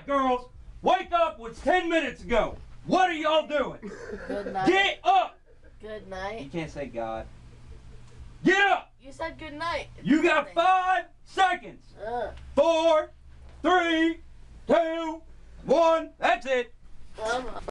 girls. Wake up. It was 10 minutes ago. What are y'all doing? Good night. Get up. Good night. You can't say God. Get up. You said good night. You got 5 seconds. 4, 3, 2, 1. That's it.